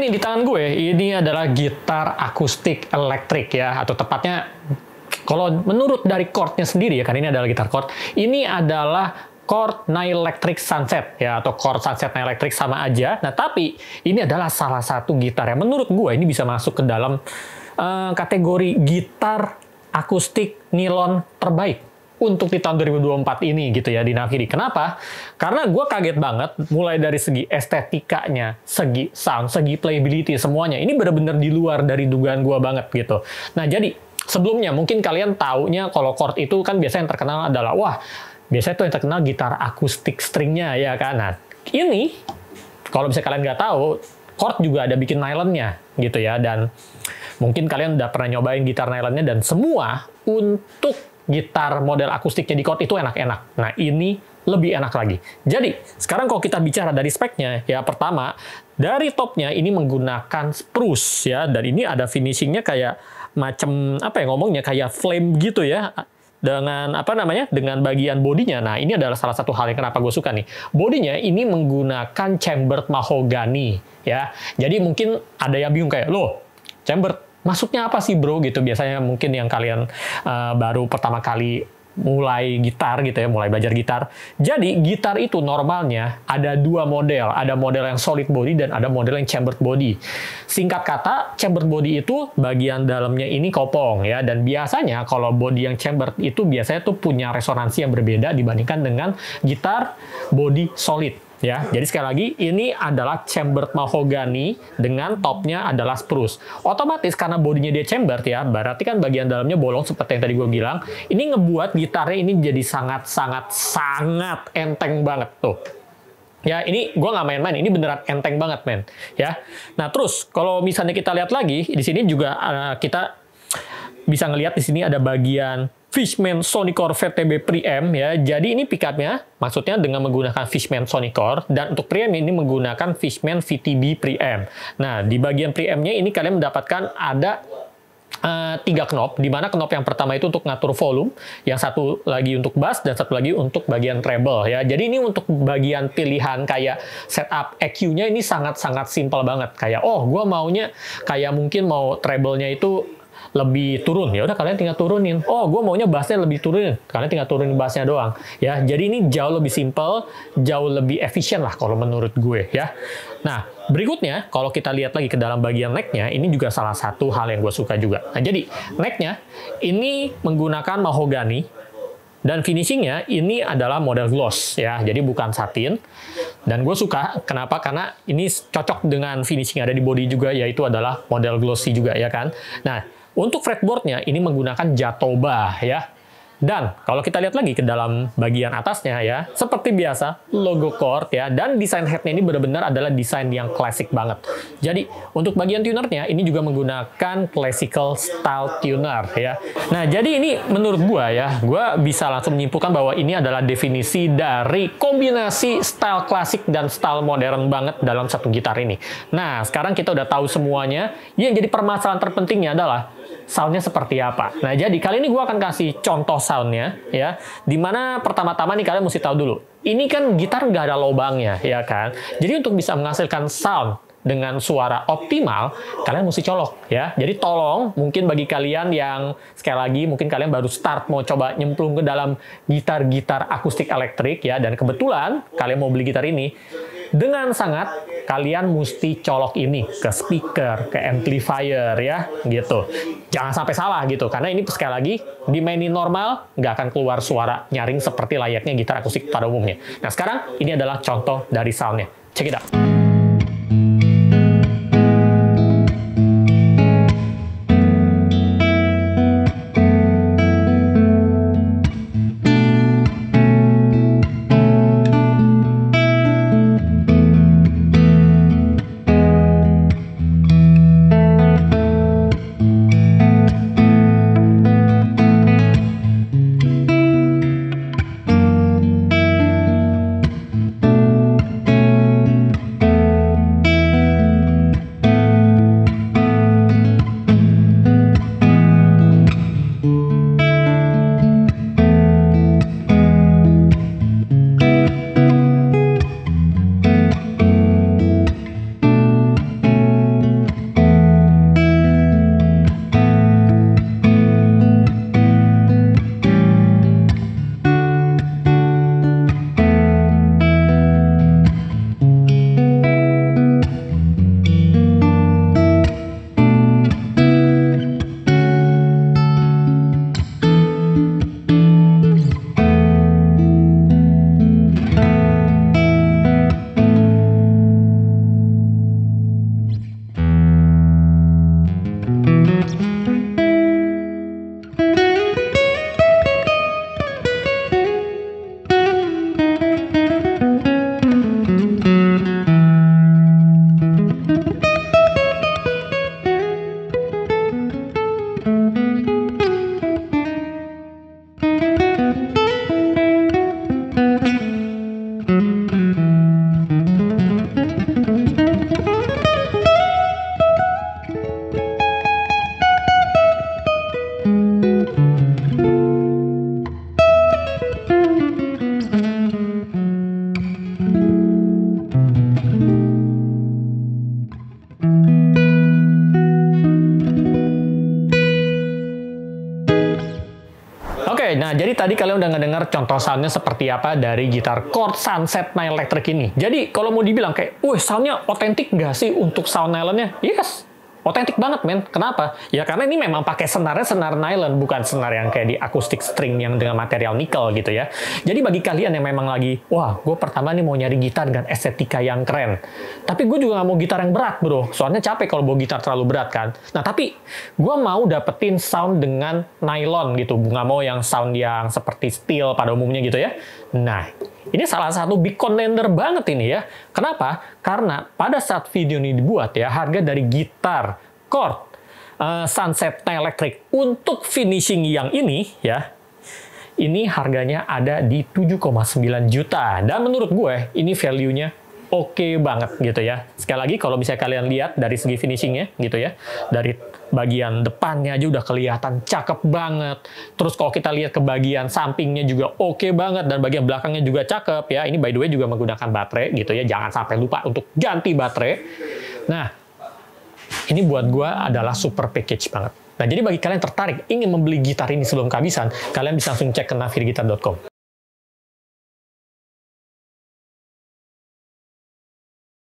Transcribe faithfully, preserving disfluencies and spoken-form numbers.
ini di tangan gue, ini adalah gitar akustik elektrik ya, atau tepatnya kalau menurut dari chordnya sendiri ya, karena ini adalah gitar chord, ini adalah chord Naelectric Sunset ya, atau chord Sunset Naelectric sama aja. Nah tapi ini adalah salah satu gitar yang menurut gue ini bisa masuk ke dalam uh, kategori gitar akustik nilon terbaik untuk di tahun dua ribu dua puluh empat ini gitu ya di Naviri. Kenapa? Karena gue kaget banget mulai dari segi estetikanya, segi sound, segi playability semuanya. Ini benar-benar di luar dari dugaan gue banget gitu. Nah jadi sebelumnya mungkin kalian taunya kalau chord itu kan biasanya yang terkenal adalah wah biasanya tuh yang terkenal gitar akustik stringnya ya kan. Nah ini kalau misalnya kalian nggak tahu chord juga ada bikin nylonnya gitu ya, dan mungkin kalian udah pernah nyobain gitar nylonnya dan semua untuk gitar model akustiknya di chord itu enak-enak. Nah, ini lebih enak lagi. Jadi, sekarang kalau kita bicara dari speknya, ya pertama, dari topnya ini menggunakan spruce ya, dan ini ada finishingnya kayak macam apa ya ngomongnya kayak flame gitu ya, dengan apa namanya dengan bagian bodinya. Nah, ini adalah salah satu hal yang kenapa gue suka nih. Bodinya ini menggunakan chambered mahogany ya. Jadi mungkin ada yang bingung kayak, loh, chambered maksudnya apa sih bro gitu, biasanya mungkin yang kalian uh, baru pertama kali mulai gitar gitu ya, mulai belajar gitar. Jadi gitar itu normalnya ada dua model, ada model yang solid body dan ada model yang chambered body. Singkat kata, chambered body itu bagian dalamnya ini kopong ya, dan biasanya kalau body yang chambered itu biasanya tuh punya resonansi yang berbeda dibandingkan dengan gitar body solid. Ya, jadi sekali lagi ini adalah chambered mahogany dengan topnya adalah spruce. Otomatis karena bodinya dia chambered ya, berarti kan bagian dalamnya bolong seperti yang tadi gue bilang. Ini ngebuat gitarnya ini jadi sangat-sangat sangat enteng banget tuh. Ya, ini gue nggak main-main, ini beneran enteng banget men. Ya, nah terus kalau misalnya kita lihat lagi di sini juga uh, kita bisa ngelihat di sini ada bagian Fishman Sonicor V T B preamp ya. Jadi ini pickupnya maksudnya dengan menggunakan Fishman Sonicor, dan untuk preamp ini menggunakan Fishman V T B preamp. Nah, di bagian preampnya ini kalian mendapatkan ada uh, tiga knop, di mana knop yang pertama itu untuk ngatur volume, yang satu lagi untuk bass, dan satu lagi untuk bagian treble ya. Jadi ini untuk bagian pilihan kayak setup E Q-nya ini sangat-sangat simpel banget. Kayak oh, gua maunya kayak mungkin mau treble-nya itu lebih turun, ya udah kalian tinggal turunin. Oh, gue maunya bassnya lebih turunin, kalian tinggal turunin bassnya doang. Ya, jadi ini jauh lebih simple, jauh lebih efisien lah kalau menurut gue ya. Nah, berikutnya kalau kita lihat lagi ke dalam bagian neck-nya, ini juga salah satu hal yang gue suka juga. Nah, jadi neck-nya ini menggunakan mahogany. Dan finishingnya ini adalah model gloss ya, jadi bukan satin. Dan gue suka, kenapa? Karena ini cocok dengan finishing yang ada di body juga, yaitu adalah model glossy juga ya kan. Nah, untuk fretboardnya ini menggunakan Jatoba ya. Dan kalau kita lihat lagi ke dalam bagian atasnya ya, seperti biasa logo chord ya, dan desain headnya ini benar-benar adalah desain yang klasik banget. Jadi untuk bagian tunernya ini juga menggunakan classical style tuner ya. Nah jadi ini menurut gua ya, gua bisa langsung menyimpulkan bahwa ini adalah definisi dari kombinasi style klasik dan style modern banget dalam satu gitar ini. Nah sekarang kita udah tahu semuanya. Yang jadi permasalahan terpentingnya adalah soundnya seperti apa. Nah, jadi kali ini gue akan kasih contoh soundnya, ya. Dimana pertama-tama nih kalian mesti tahu dulu. Ini kan gitar nggak ada lubangnya, ya kan. Jadi untuk bisa menghasilkan sound dengan suara optimal, kalian mesti colok, ya. Jadi tolong, mungkin bagi kalian yang sekali lagi mungkin kalian baru start mau coba nyemplung ke dalam gitar-gitar akustik elektrik, ya. Dan kebetulan kalian mau beli gitar ini, dengan sangat kalian mesti colok ini ke speaker, ke amplifier ya, gitu. Jangan sampai salah gitu, karena ini sekali lagi dimainin normal nggak akan keluar suara nyaring seperti layaknya gitar akustik pada umumnya. Nah sekarang ini adalah contoh dari soundnya. Check it out. tadi kalian udah ngedenger contoh soundnya seperti apa dari gitar chord Sunset Nile Electric ini. Jadi kalau mau dibilang kayak, wah soundnya otentik nggak sih untuk sound nylonnya? Yes, otentik banget men. Kenapa? Ya karena ini memang pakai senarnya senar nylon, bukan senar yang kayak di akustik string yang dengan material nikel gitu ya. Jadi bagi kalian yang memang lagi, wah gue pertama nih mau nyari gitar dengan estetika yang keren. Tapi gue juga nggak mau gitar yang berat bro, soalnya capek kalau bawa gitar terlalu berat kan. Nah tapi gue mau dapetin sound dengan nylon gitu, nggak mau yang sound yang seperti steel pada umumnya gitu ya. Nah, ini salah satu big contender banget ini ya. Kenapa? Karena pada saat video ini dibuat ya, harga dari gitar chord uh, Sunset Nile Electric untuk finishing yang ini ya, ini harganya ada di tujuh koma sembilan juta. Dan menurut gue, ini value-nya oke okay banget gitu ya. Sekali lagi, kalau bisa kalian lihat dari segi finishingnya gitu ya, dari bagian depannya aja udah kelihatan cakep banget. Terus kalau kita lihat ke bagian sampingnya juga oke okay banget, dan bagian belakangnya juga cakep ya. Ini by the way juga menggunakan baterai gitu ya. Jangan sampai lupa untuk ganti baterai. Nah, ini buat gua adalah super package banget. Nah, jadi bagi kalian yang tertarik ingin membeli gitar ini sebelum kehabisan, kalian bisa langsung cek ke navir gitar dot com.